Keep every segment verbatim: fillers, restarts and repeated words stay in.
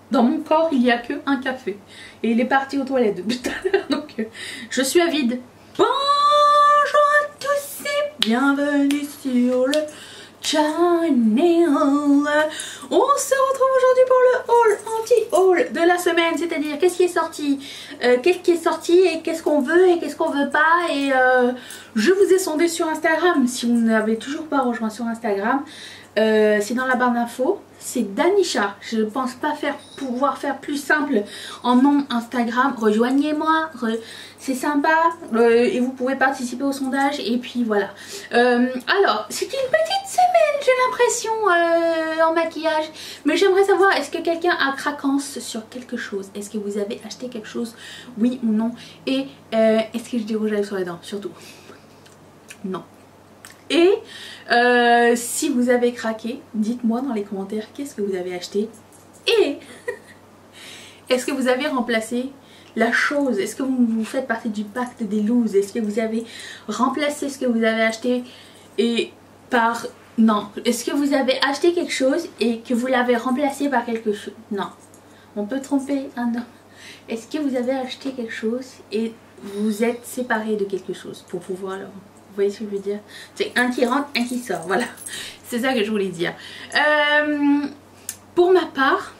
Dans mon corps, il n'y a que un café. Et il est parti aux toilettes depuis tout à l'heure. Donc, euh, je suis avide. Bonjour à tous et bienvenue sur le channel. On se retrouve aujourd'hui pour le haul, anti-haul de la semaine. C'est-à-dire, qu'est-ce qui est sorti, euh, qu'est-ce qui est sorti et qu'est-ce qu'on veut et qu'est-ce qu'on veut pas. Et euh, je vous ai sondé sur Instagram. Si vous n'avez toujours pas rejoint sur Instagram, euh, c'est dans la barre d'infos. C'est Danisha. Je ne pense pas faire, pouvoir faire plus simple en nom Instagram. Rejoignez-moi, re... c'est sympa euh, et vous pouvez participer au sondage. Et puis voilà. Euh, alors, c'est une petite semaine, j'ai l'impression, euh, en maquillage. Mais j'aimerais savoir, est-ce que quelqu'un a craquance sur quelque chose? Est-ce que vous avez acheté quelque chose? Oui ou non? Et euh, est-ce que je dis rouge à lèvres sur les dents? Surtout. Non. Et euh, si vous avez craqué, dites-moi dans les commentaires qu'est-ce que vous avez acheté. Et est-ce que vous avez remplacé la chose? Est-ce que vous, vous faites partie du pacte des looses? Est-ce que vous avez remplacé ce que vous avez acheté et par... Non. Est-ce que vous avez acheté quelque chose et que vous l'avez remplacé par quelque chose? Non. On peut tromper un homme. Est-ce que vous avez acheté quelque chose et vous êtes séparé de quelque chose pour pouvoir le... Vous voyez ce que je veux dire? C'est un qui rentre, un qui sort. Voilà. C'est ça que je voulais dire. Euh, pour ma part,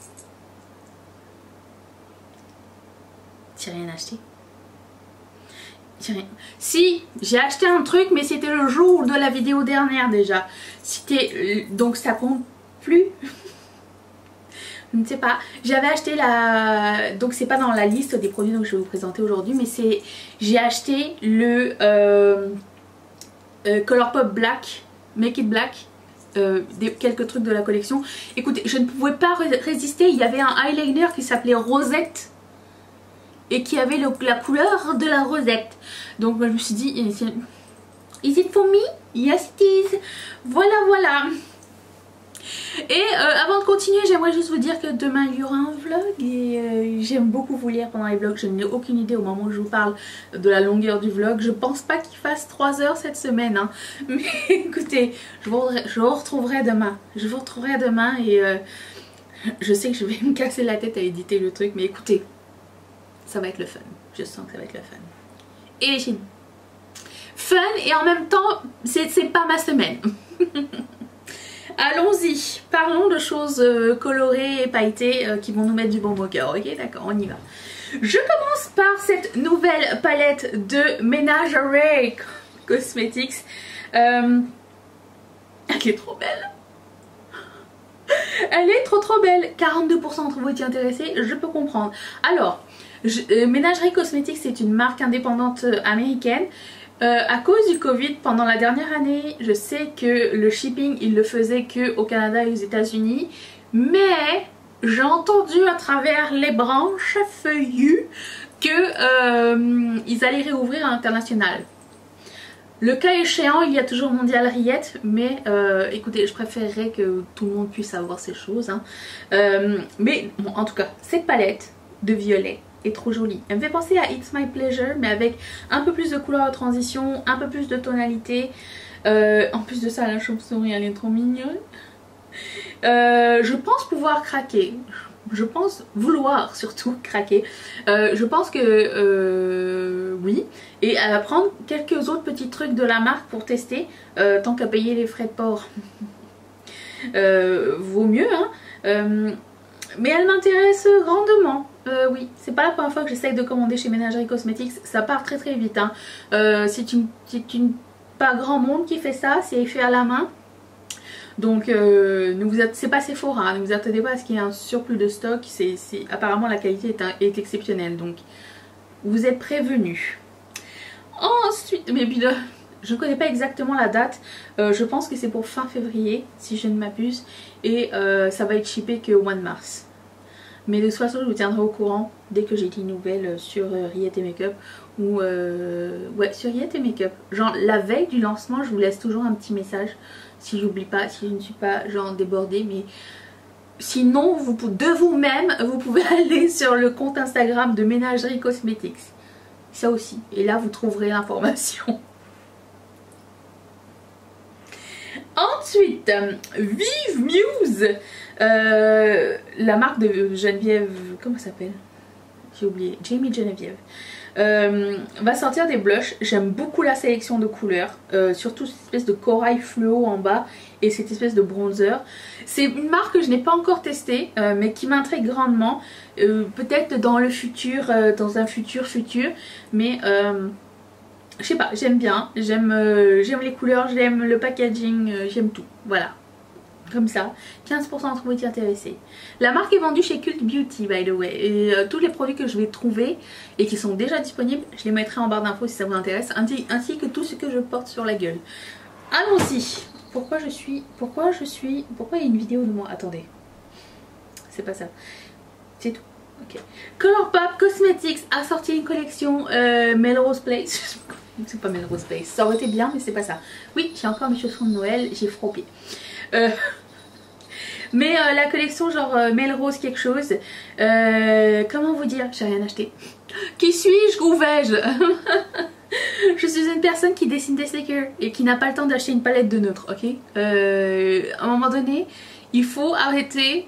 j'ai rien acheté. J'ai rien. Si, j'ai acheté un truc, mais c'était le jour de la vidéo dernière déjà. C'était... Donc ça compte plus. Je ne sais pas. J'avais acheté la... Donc c'est pas dans la liste des produits que je vais vous présenter aujourd'hui, mais c'est... J'ai acheté le... Euh... Euh, Colourpop Black, Make It Black, euh, des, quelques trucs de la collection. Écoutez, je ne pouvais pas résister. Il y avait un eyeliner qui s'appelait Rosette et qui avait le, la couleur de la rosette. Donc je me suis dit, is it for me? Yes it is. Voilà, voilà. Et euh, avant de continuer, j'aimerais juste vous dire que demain il y aura un vlog et euh, j'aime beaucoup vous lire pendant les vlogs. Je n'ai aucune idée au moment où je vous parle de la longueur du vlog. Je pense pas qu'il fasse trois heures cette semaine, hein. Mais écoutez, je vous, je vous retrouverai demain. Je vous retrouverai demain et euh, je sais que je vais me casser la tête à éditer le truc, mais écoutez, ça va être le fun. Je sens que ça va être le fun. Et j'ai fun et en même temps, c'est pas ma semaine. Allons-y, parlons de choses euh, colorées et pailletées euh, qui vont nous mettre du bon au cœur. Ok, d'accord, on y va. Je commence par cette nouvelle palette de Menagerie Cosmetics. Euh, elle est trop belle. Elle est trop trop belle. quarante-deux pour cent d'entre vous étiez intéressés, je peux comprendre. Alors, je, euh, Menagerie Cosmetics, c'est une marque indépendante euh, américaine. Euh, à cause du Covid, pendant la dernière année, je sais que le shipping, il le faisait que au Canada et aux États-Unis, mais j'ai entendu à travers les branches feuillues que euh, ils allaient réouvrir à l'international. Le cas échéant, il y a toujours Mondial Riette, mais euh, écoutez, je préférerais que tout le monde puisse avoir ces choses. Hein. Euh, mais bon, en tout cas, cette palette de violet est trop jolie. Elle me fait penser à It's My Pleasure, mais avec un peu plus de couleur de transition, un peu plus de tonalité. Euh, en plus de ça, la chauve-souris, elle est trop mignonne. Euh, je pense pouvoir craquer. Je pense vouloir surtout craquer. Euh, je pense que euh, oui. Et elle va prendre quelques autres petits trucs de la marque pour tester. Euh, tant qu'à payer les frais de port. euh, vaut mieux, hein. Euh, mais elle m'intéresse grandement. Euh, oui, c'est pas la première fois que j'essaye de commander chez Menagerie Cosmetics. Ça part très très vite. Hein. Euh, c'est une, une pas grand monde qui fait ça. C'est fait à la main. Donc euh, ne vous c'est pas Sephora, hein, ne vous attendez pas à ce qu'il y ait un surplus de stock. C'est apparemment la qualité est, un, est exceptionnelle. Donc vous êtes prévenus. Ensuite, mais puis de, je ne connais pas exactement la date. Euh, je pense que c'est pour fin février si je ne m'abuse. Et euh, ça va être shippé qu'au mois de mars. Mais de toute façon, je vous tiendrai au courant dès que j'ai des nouvelles sur euh, Riette et Makeup ou euh, ouais, sur Riette et Makeup. Genre la veille du lancement, je vous laisse toujours un petit message si j'oublie pas, si je ne suis pas genre débordée. Mais sinon, vous, de vous-même, vous pouvez aller sur le compte Instagram de Menagerie Cosmetics. Ça aussi. Et là, vous trouverez l'information. Ensuite, Vive Muse. Euh, la marque de Geneviève, comment ça s'appelle? J'ai oublié, Jamie Geneviève. Euh, va sortir des blushs. J'aime beaucoup la sélection de couleurs, euh, surtout cette espèce de corail fluo en bas et cette espèce de bronzer. C'est une marque que je n'ai pas encore testée, euh, mais qui m'intrigue grandement. Euh, Peut-être dans le futur, euh, dans un futur futur, mais euh, je sais pas, j'aime bien. J'aime euh, j'aime les couleurs, j'aime le packaging, euh, j'aime tout. Voilà. Comme ça, quinze pour cent d'entre vous étiez intéressés. La marque est vendue chez Cult Beauty, by the way. Et euh, tous les produits que je vais trouver et qui sont déjà disponibles, je les mettrai en barre d'infos si ça vous intéresse, ainsi, ainsi que tout ce que je porte sur la gueule. Allons-y. Pourquoi je suis... Pourquoi je suis... Pourquoi il y a une vidéo de moi? Attendez. C'est pas ça. C'est tout. Ok. Colourpop Cosmetics a sorti une collection euh, Melrose Place. C'est pas Melrose Place. Ça aurait été bien, mais c'est pas ça. Oui, j'ai encore mes chaussons de Noël, j'ai frappé. Euh, mais euh, la collection genre euh, Melrose quelque chose, euh, comment vous dire, j'ai rien acheté. Qui suis-je, où vais-je? Je suis une personne qui dessine des stickers et qui n'a pas le temps d'acheter une palette de neutres, ok. euh, À un moment donné, il faut arrêter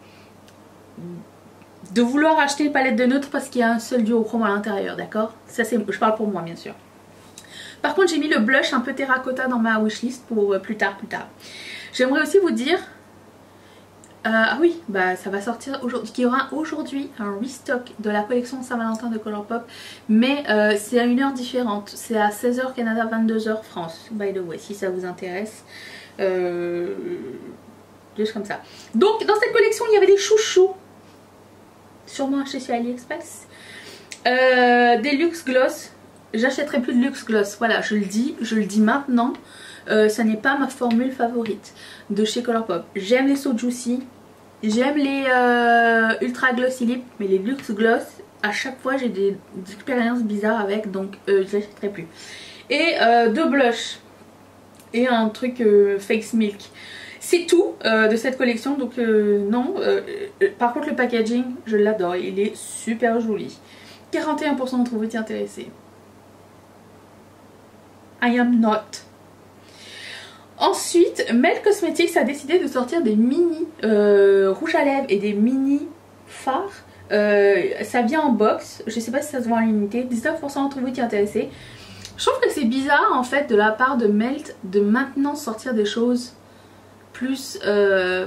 de vouloir acheter une palette de neutres parce qu'il y a un seul duochrome à l'intérieur, d'accord. Ça c'est, je parle pour moi bien sûr. Par contre j'ai mis le blush un peu terracotta dans ma wishlist pour euh, plus tard, plus tard. J'aimerais aussi vous dire, euh, ah oui, bah ça va sortir aujourd'hui, qu'il y aura aujourd'hui un restock de la collection Saint-Valentin de Colourpop, mais euh, c'est à une heure différente, c'est à seize heures Canada, vingt-deux heures France, by the way, si ça vous intéresse, euh, juste comme ça. Donc dans cette collection il y avait des chouchous, sûrement achetés sur AliExpress, euh, des luxe gloss. J'achèterai plus de luxe gloss, voilà, je le dis, je le dis maintenant. Euh, ça n'est pas ma formule favorite de chez Colourpop. J'aime les So Juicy, j'aime les euh, Ultra Glossy Lip, mais les Luxe Gloss, à chaque fois j'ai des, des expériences bizarres avec, donc euh, je l'achèterai plus. Et euh, deux blushs et un truc euh, Face Milk. C'est tout euh, de cette collection, donc euh, non. Euh, euh, par contre le packaging, je l'adore, il est super joli. quarante et un pour cent d'entre vous étaient intéressés. I am not. Ensuite, Melt Cosmetics a décidé de sortir des mini euh, rouges à lèvres et des mini fards. Euh, ça vient en box, je sais pas si ça se vend en limité, dix-neuf pour cent d'entre vous étaient intéressés. Je trouve que c'est bizarre en fait de la part de Melt de maintenant sortir des choses plus, euh,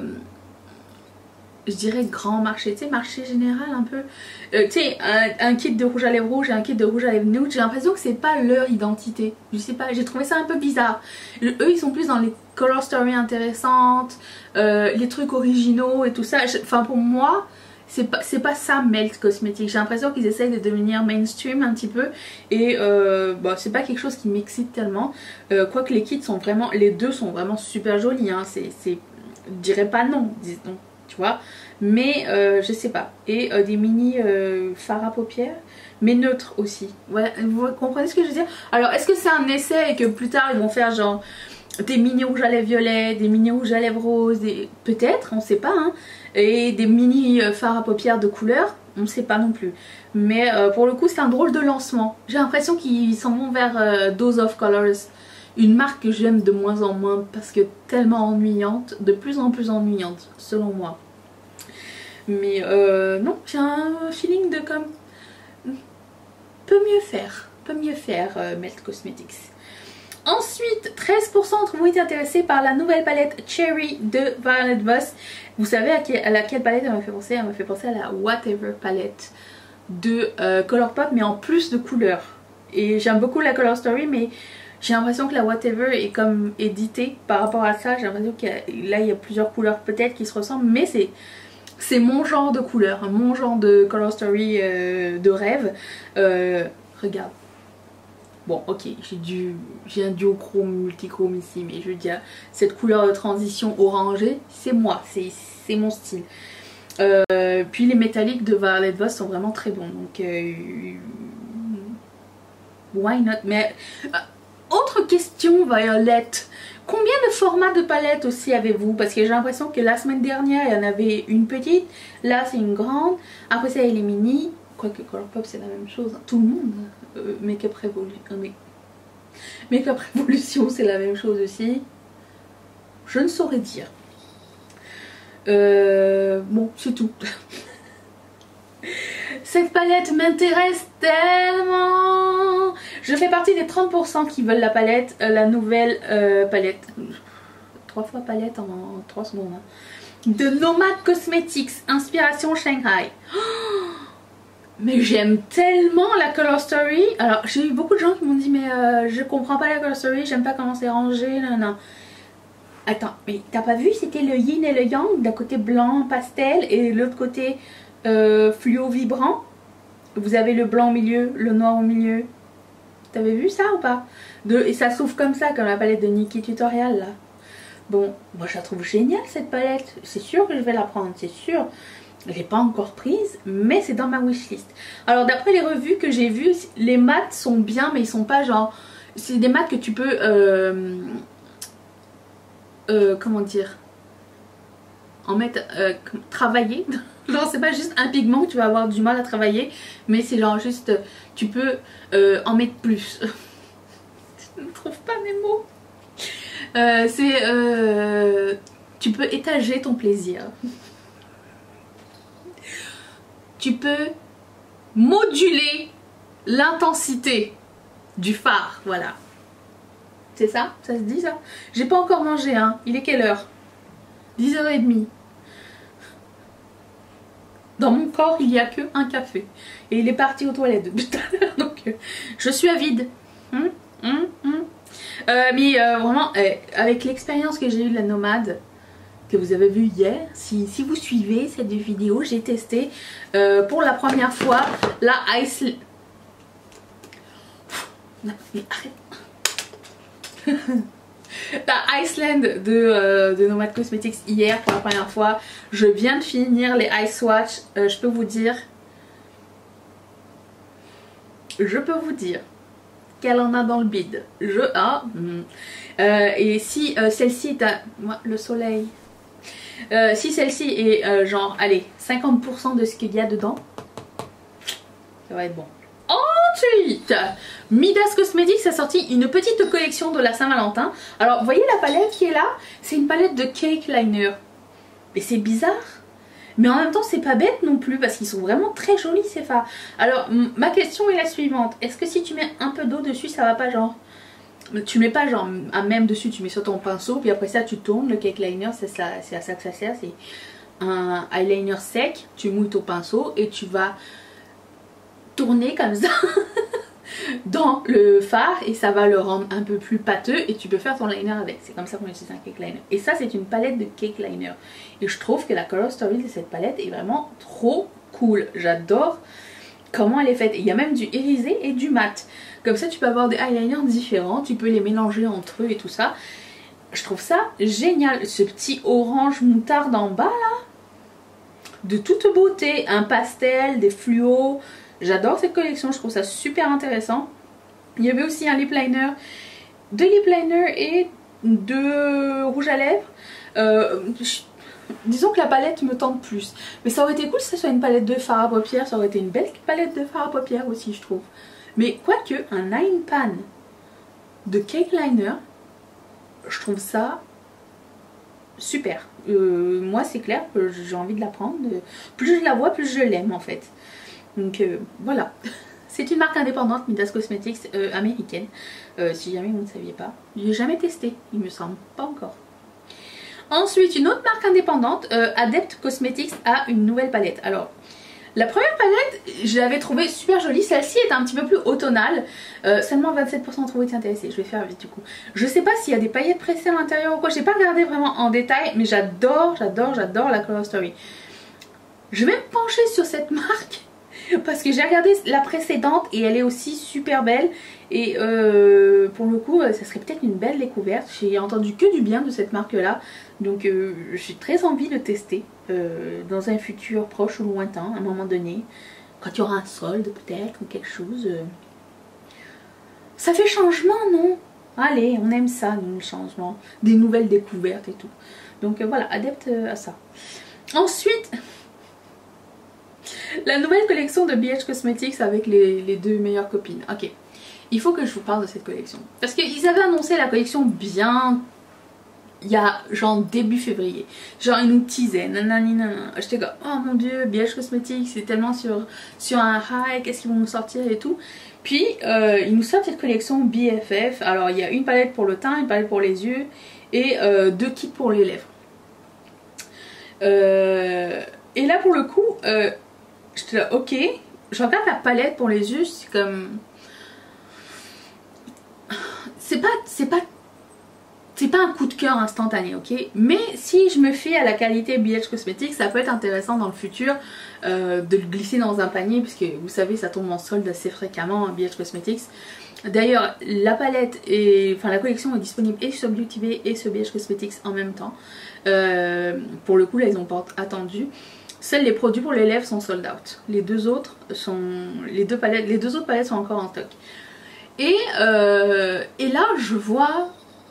je dirais grand marché, tu sais, marché général un peu. Euh, tu sais, un, un kit de rouge à lèvres rouge et un kit de rouge à lèvres nude, j'ai l'impression que c'est pas leur identité. Je sais pas, j'ai trouvé ça un peu bizarre. Eux ils sont plus dans les color stories intéressantes, euh, les trucs originaux et tout ça. Enfin pour moi, c'est pas, c'est pas ça Melt Cosmetics. J'ai l'impression qu'ils essayent de devenir mainstream un petit peu. Et euh, bah, c'est pas quelque chose qui m'excite tellement. Euh, Quoique les kits sont vraiment, les deux sont vraiment super jolis. Hein. C'est, je dirais pas non, disons. Tu vois, mais euh, je sais pas. Et euh, des mini euh, fards à paupières, mais neutres aussi. Ouais, vous comprenez ce que je veux dire? Alors est-ce que c'est un essai et que plus tard ils vont faire genre des mini rouges à lèvres violets, des mini rouges à lèvres roses, des... peut-être, on sait pas, hein. Et des mini euh, fards à paupières de couleur, on sait pas non plus. Mais euh, pour le coup c'est un drôle de lancement. J'ai l'impression qu'ils s'en vont vers euh, Dose of Colors, une marque que j'aime de moins en moins parce que tellement ennuyante, de plus en plus ennuyante selon moi. Mais euh, non, j'ai un feeling de comme peut mieux faire, peut mieux faire euh, Melt Cosmetics. Ensuite, treize pour cent d'entre vous étaient intéressés par la nouvelle palette Cherry de Violet Voss. Vous savez à, quel, à laquelle palette elle m'a fait penser? Elle m'a fait penser à la Whatever palette de euh, Colourpop, mais en plus de couleurs. Et j'aime beaucoup la Color Story, mais j'ai l'impression que la Whatever est comme éditée par rapport à ça. J'ai l'impression que là il y a plusieurs couleurs peut-être qui se ressemblent, mais c'est c'est mon genre de couleur, mon genre de Color Story euh, de rêve. Euh, regarde. Bon ok, j'ai du j'ai un duochrome multichrome ici, mais je veux dire cette couleur de transition orangée, c'est moi, c'est mon style. Euh, puis les métalliques de Violet Voss sont vraiment très bons, donc euh, why not? Mais euh, autre question Violet, combien de formats de palettes aussi avez-vous? Parce que j'ai l'impression que la semaine dernière il y en avait une petite, là c'est une grande, après ça il y a les mini, quoique Colourpop c'est la même chose, tout le monde. Euh, Make-up Revolution, euh, Make-up Revolution c'est la même chose aussi. Je ne saurais dire. Euh, bon, c'est tout. Cette palette m'intéresse tellement. Je fais partie des trente pour cent qui veulent la palette, euh, la nouvelle euh, palette. Trois fois palette en trois secondes. Hein. De Nomad Cosmetics, inspiration Shanghai. Oh, mais j'aime tellement la Color Story. Alors j'ai eu beaucoup de gens qui m'ont dit mais euh, je comprends pas la Color Story, j'aime pas comment c'est rangé. Non, non. Attends, mais t'as pas vu, c'était le yin et le yang, d'un côté blanc pastel et de l'autre côté euh, fluo vibrant. Vous avez le blanc au milieu, le noir au milieu. T'avais vu ça ou pas? de, Et ça s'ouvre comme ça, comme la palette de Nikki Tutorial là. Bon, moi je la trouve géniale cette palette. C'est sûr que je vais la prendre, c'est sûr. Elle n'est pas encore prise, mais c'est dans ma wishlist. Alors d'après les revues que j'ai vues, les mats sont bien, mais ils sont pas genre... C'est des mats que tu peux... Euh, euh, comment dire, en mettre... Euh, travailler. Genre c'est pas juste un pigment que tu vas avoir du mal à travailler, mais c'est genre juste... Tu peux euh, en mettre plus. Je ne trouve pas mes mots. Euh, c'est... Euh, tu peux étager ton plaisir. Tu peux moduler l'intensité du fard, voilà. C'est ça? Ça se dit ça? J'ai pas encore mangé, hein. Il est quelle heure? dix heures trente. Dans mon corps, il n'y a que un café. Et il est parti aux toilettes depuis tout à l'heure, donc euh, je suis avide. Hum, hum, hum. Euh, mais euh, vraiment, euh, avec l'expérience que j'ai eue de la Nomad, que vous avez vu hier, si, si vous suivez cette vidéo, j'ai testé euh, pour la première fois la Iceland. Non, mais arrête. La Iceland de, euh, de Nomad Cosmetics hier pour la première fois. Je viens de finir les Ice Watch. Euh, je peux vous dire, je peux vous dire qu'elle en a dans le bide. Je ah, mm. euh, et si euh, celle-ci est à moi, le soleil. Euh, si celle-ci est euh, genre, allez, cinquante pour cent de ce qu'il y a dedans, ça va être bon. Ensuite, Midas Cosmetics a sorti une petite collection de la Saint-Valentin. Alors, vous voyez la palette qui est là? C'est une palette de cake liner. Mais c'est bizarre. Mais en même temps, c'est pas bête non plus parce qu'ils sont vraiment très jolis ces fards. Alors, ma question est la suivante. Est-ce que si tu mets un peu d'eau dessus, ça va pas genre... Tu mets pas genre un même dessus, tu mets sur ton pinceau, puis après ça tu tournes. Le cake liner, c'est à ça que ça sert. C'est un eyeliner sec, tu mouilles ton pinceau et tu vas tourner comme ça dans le fard et ça va le rendre un peu plus pâteux et tu peux faire ton liner avec. C'est comme ça qu'on utilise un cake liner. Et ça, c'est une palette de cake liner. Et je trouve que la color story de cette palette est vraiment trop cool. J'adore comment elle est faite. Il y a même du irisé et du mat. Comme ça tu peux avoir des eyeliners différents, tu peux les mélanger entre eux et tout ça. Je trouve ça génial. Ce petit orange moutarde en bas là, de toute beauté. Un pastel, des fluos. J'adore cette collection, je trouve ça super intéressant. Il y avait aussi un lip liner, deux lip liners et deux rouges à lèvres. Euh, je... Disons que la palette me tente plus. Mais ça aurait été cool si ça soit une palette de fard à paupières. Ça aurait été une belle palette de fard à paupières aussi, je trouve. Mais quoique, un nine pan de cake liner, je trouve ça super. Euh, moi, c'est clair que j'ai envie de la prendre. Plus je la vois, plus je l'aime en fait. Donc euh, voilà. C'est une marque indépendante, Midas Cosmetics, euh, américaine. Euh, si jamais vous ne saviez pas. Je n'ai jamais testé, il me semble. Pas encore. Ensuite, une autre marque indépendante, euh, Adept Cosmetics, a une nouvelle palette. Alors, la première palette, je l'avais trouvée super jolie. Celle-ci est un petit peu plus automnale. Euh, seulement vingt-sept pour cent d'entre vous étaient intéressés. Je vais faire vite du coup. Je sais pas s'il y a des paillettes pressées à l'intérieur ou quoi. J'ai pas regardé vraiment en détail, mais j'adore, j'adore, j'adore la Color Story. Je vais me pencher sur cette marque parce que j'ai regardé la précédente et elle est aussi super belle. Et euh, pour le coup, ça serait peut-être une belle découverte. J'ai entendu que du bien de cette marque-là. Donc euh, j'ai très envie de tester euh, dans un futur proche ou lointain, à un moment donné. Quand il y aura un solde peut-être ou quelque chose. Euh... Ça fait changement, non? Allez, on aime ça, nous, le changement. Des nouvelles découvertes et tout. Donc euh, voilà, adepte euh, à ça. Ensuite... la nouvelle collection de B H Cosmetics avec les, les deux meilleures copines. Ok, il faut que je vous parle de cette collection. Parce qu'ils avaient annoncé la collection bien... il y a genre début février. Genre ils nous teasaient, nanani nanana. J'étais comme oh mon dieu, B H Cosmetics c'est tellement sur, sur un high, qu'est-ce qu'ils vont nous sortir et tout. Puis euh, ils nous sortent cette collection B F F. Alors il y a une palette pour le teint, une palette pour les yeux et euh, deux kits pour les lèvres. Euh, et là pour le coup, euh, j'étais là ok, je regarde la palette pour les yeux, c'est comme... C'est pas... c'est pas... C'est pas un coup de cœur instantané, ok? Mais si je me fie à la qualité B H Cosmetics, ça peut être intéressant dans le futur euh, de le glisser dans un panier, puisque vous savez, ça tombe en solde assez fréquemment, hein, B H Cosmetics. D'ailleurs, la palette, et, enfin la collection est disponible et sur Beauty Bay et sur B H Cosmetics en même temps. Euh, pour le coup, là, ils n'ont pas attendu. Seuls les produits pour les lèvres sont sold out. Les deux autres sont, les deux palettes, les deux autres palettes sont encore en stock. Et euh, et là, je vois.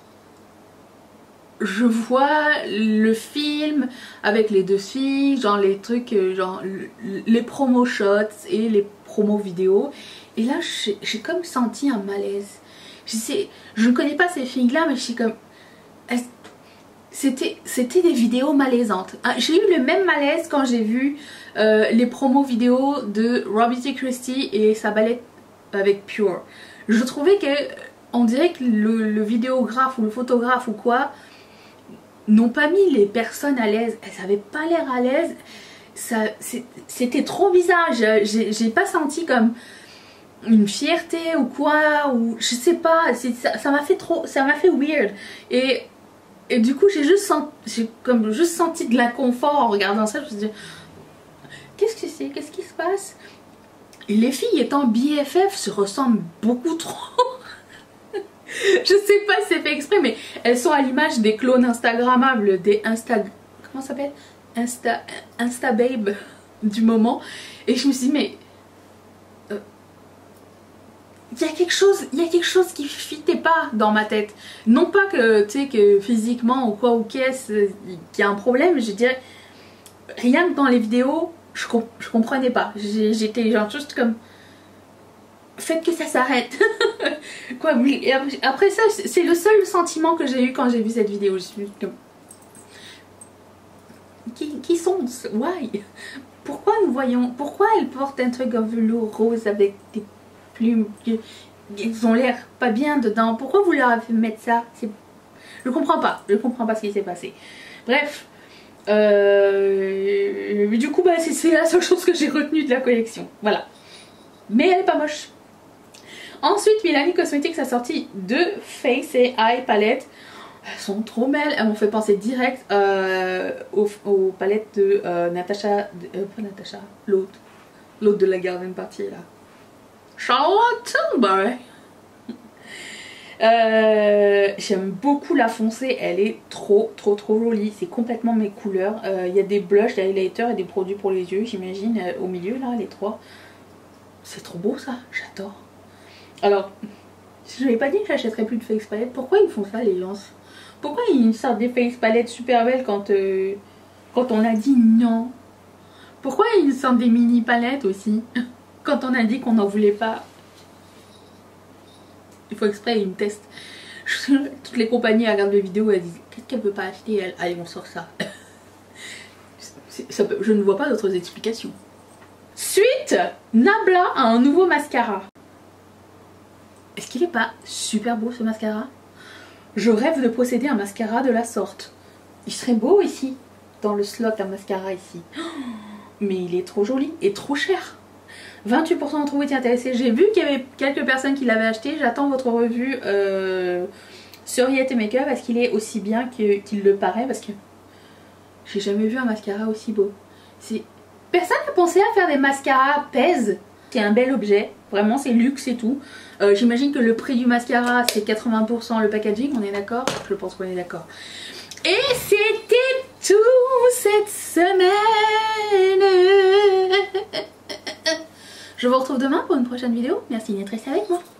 Je vois le film avec les deux filles, genre les trucs, genre les promo shots et les promos vidéos. Et là, j'ai comme senti un malaise. Je sais, je ne connais pas ces filles-là, mais je suis comme... C'était c'était des vidéos malaisantes. J'ai eu le même malaise quand j'ai vu euh, les promos vidéos de Robbie T. Christie et sa balette avec Pure. Je trouvais que, on dirait que le, le vidéographe ou le photographe ou quoi... n'ont pas mis les personnes à l'aise, elles n'avaient pas l'air à l'aise, c'était trop bizarre, j'ai pas senti comme une fierté ou quoi, ou je sais pas, ça m'a fait trop, ça m'a fait weird, et, et du coup j'ai juste, senti, comme juste senti de l'inconfort en regardant ça, je me suis dit, qu'est-ce que c'est, qu'est-ce qui se passe? Et les filles étant B F F se ressemblent beaucoup trop. Je sais pas si c'est fait exprès, mais elles sont à l'image des clones instagrammables, des Insta... Comment ça s'appelle? Insta... Insta Babe du moment. Et je me suis dit, mais... Il euh, y a quelque chose, il y a quelque chose qui fitait pas dans ma tête. Non pas que, tu sais, que physiquement ou quoi ou qu'est-ce, qu'il y a un problème, je dirais... Rien que dans les vidéos, je, comp je comprenais pas. J'étais genre juste comme... Faites que ça s'arrête. Quoi, après ça, c'est le seul sentiment que j'ai eu quand j'ai vu cette vidéo. Je suis comme... Qui, qui sont Why? Pourquoi nous voyons... Pourquoi elle porte un truc en velours rose avec des plumes? Ils ont l'air pas bien dedans. Pourquoi vous leur avez fait mettre ça? Je comprends pas. Je comprends pas ce qui s'est passé. Bref. Euh... Du coup, bah, c'est la seule chose que j'ai retenue de la collection. Voilà. Mais elle est pas moche. Ensuite, Milani Cosmetics a sorti deux Face et Eye palettes. Elles sont trop belles. Elles m'ont fait penser direct euh, aux, aux palettes de euh, Natasha. De, euh, pas Natasha, l'autre. L'autre de la Garden Party là. Charlotte Tilbury. Euh, J'aime beaucoup la foncée. Elle est trop, trop, trop jolie. C'est complètement mes couleurs. Il euh, y a des blushs, des highlighters et des produits pour les yeux, j'imagine, euh, au milieu là, les trois. C'est trop beau ça. J'adore. Alors, si je n'avais pas dit que j'achèterais plus de face palette, pourquoi ils font ça les gens? Pourquoi ils sortent des face palettes super belles quand, euh, quand on a dit non? Pourquoi ils sortent des mini palettes aussi quand on a dit qu'on n'en voulait pas? Il faut exprès, ils me testent. Toutes les compagnies regardent les vidéos et elles disent qu'est-ce qu'elle veut pas acheter elle? Allez, on sort ça. ça peut, je ne vois pas d'autres explications. Suite, Nabla a un nouveau mascara. Est-ce qu'il n'est pas super beau ce mascara? Je rêve de posséder un mascara de la sorte. Il serait beau ici, dans le slot un mascara ici. Mais il est trop joli et trop cher. vingt-huit pour cent d'entre vous étaient intéressés. J'ai vu qu'il y avait quelques personnes qui l'avaient acheté. J'attends votre revue euh, sur Yet Makeup. Est-ce qu'il est aussi bien qu'il qu'il le paraît? Parce que j'ai jamais vu un mascara aussi beau. Personne n'a pensé à faire des mascaras pèse, qui est un bel objet. Vraiment, c'est luxe et tout. Euh, J'imagine que le prix du mascara, c'est quatre-vingts pour cent le packaging. On est d'accord? Je pense qu'on est d'accord. Et c'était tout cette semaine. Je vous retrouve demain pour une prochaine vidéo. Merci d'être resté avec moi.